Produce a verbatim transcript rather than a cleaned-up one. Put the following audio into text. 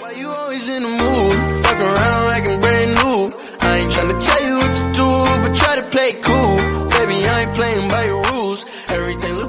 Why you always in the mood? Fuck around like I'm brand new. I ain't tryna tell you what to do, but try to play cool. Baby, I ain't playing by your rules. Everything